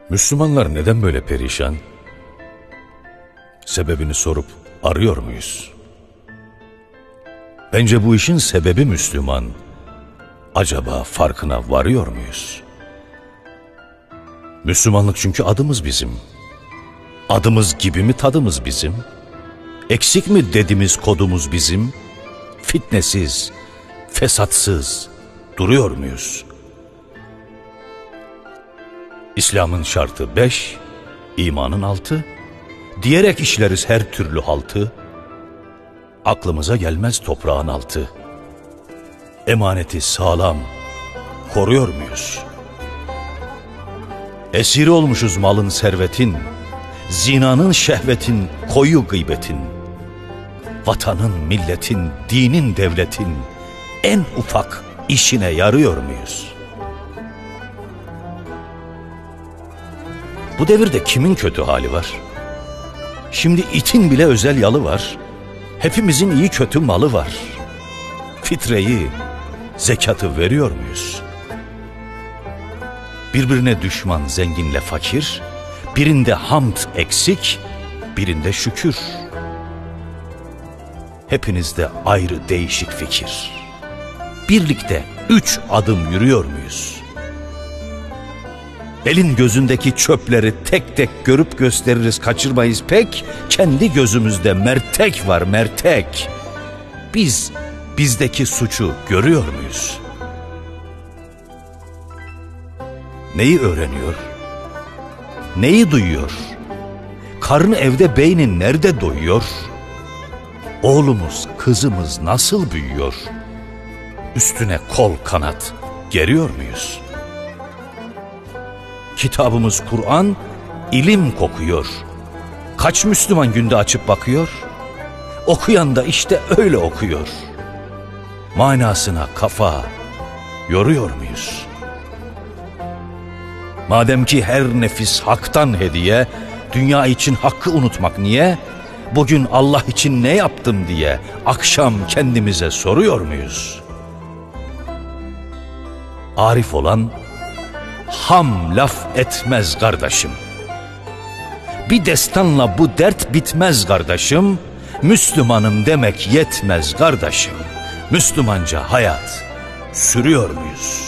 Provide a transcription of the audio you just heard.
Müslümanlar neden böyle perişan? Sebebini sorup arıyor muyuz? Bence bu işin sebebi Müslüman. Acaba farkına varıyor muyuz? Müslümanlık çünkü adımız bizim. Adımız gibi mi tadımız bizim? Eksik mi dediğimiz kodumuz bizim? Fitnesiz, fesatsız duruyor muyuz? İslam'ın şartı 5, imanın 6, diyerek işleriz her türlü haltı. Aklımıza gelmez toprağın altı. Emaneti sağlam koruyor muyuz? Esiri olmuşuz malın servetin, zinanın şehvetin, koyu gıybetin. Vatanın, milletin, dinin, devletin en ufak işine yarıyor muyuz? Bu devirde kimin kötü hali var? Şimdi itin bile özel yalı var. Hepimizin iyi kötü malı var. Fitreyi, zekatı veriyor muyuz? Birbirine düşman zenginle fakir, birinde hamd eksik, birinde şükür. Hepinizde ayrı değişik fikir. Birlikte 3 adım yürüyor muyuz? Elin gözündeki çöpleri tek tek görüp gösteririz, kaçırmayız pek. Kendi gözümüzde mertek var, mertek. Biz bizdeki suçu görüyor muyuz? Neyi öğreniyor? Neyi duyuyor? Karnı evde, beynin nerede doyuyor? Oğlumuz, kızımız nasıl büyüyor? Üstüne kol kanat geriyor muyuz? Kitabımız Kur'an, ilim kokuyor. Kaç Müslüman günde açıp bakıyor? Okuyan da işte öyle okuyor. Manasına kafa yoruyor muyuz? Madem ki her nefis haktan hediye, dünya için hakkı unutmak niye? Bugün Allah için ne yaptım diye akşam kendimize soruyor muyuz? Arif olan ham laf etmez kardeşim. Bir destanla bu dert bitmez kardeşim. Müslümanım demek yetmez kardeşim. Müslümanca hayat sürüyor muyuz?